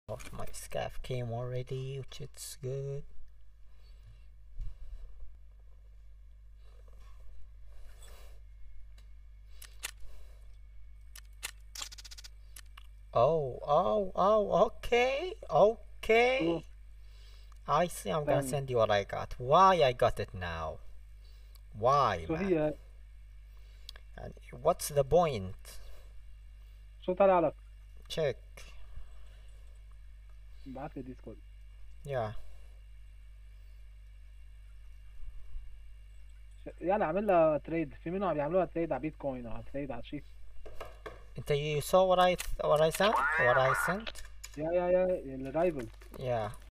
Oh, my scav came already, which is good. Okay, okay. شوف I see, I'm gonna ثاني send you what I got. Why I got it now? Why, شو man? هي؟ And what's the point? شو طلع لك؟ Check. بعت لي ديسكورد. Yeah. يلا اعمل لها تريد، في منهم عم يعملوها تريد على بيتكوين او تريد على شيء. You saw what I sent? What I sent? يا الرايفل. Yeah.